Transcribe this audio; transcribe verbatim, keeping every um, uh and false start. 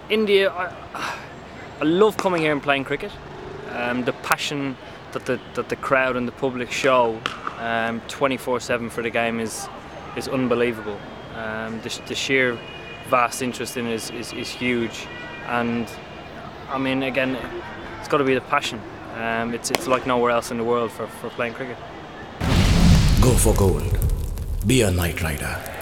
India, I, I love coming here and playing cricket. Um, the passion that the that the crowd and the public show twenty-four seven um, for the game is is unbelievable. Um, the, the sheer vast interest in it is, is, is huge, and I mean, again, it's got to be the passion. Um, it's it's like nowhere else in the world for, for playing cricket. Go for gold. Be a Knight Rider.